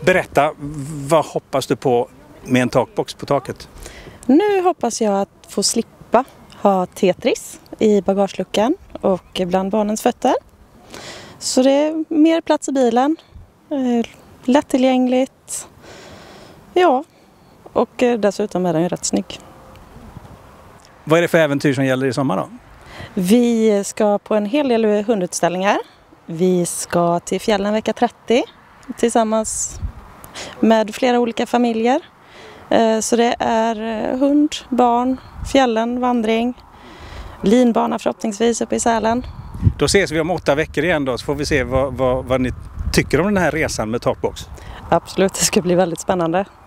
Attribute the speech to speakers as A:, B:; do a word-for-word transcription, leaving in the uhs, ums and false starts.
A: Berätta, vad hoppas du på med en takbox på taket?
B: Nu hoppas jag att få slippa ha Tetris i bagageluckan och bland barnens fötter. Så det är mer plats i bilen, lättillgängligt, ja, och dessutom är den ju rätt snygg.
A: Vad är det för äventyr som gäller i sommar då?
B: Vi ska på en hel del hundutställningar. Vi ska till fjällen vecka trettio tillsammans med flera olika familjer. Så det är hund, barn, fjällen, vandring, linbana förhoppningsvis uppe i Sälen.
A: Då ses vi om åtta veckor igen då, så får vi se vad, vad, vad ni tycker om den här resan med takbox.
B: Absolut, det ska bli väldigt spännande.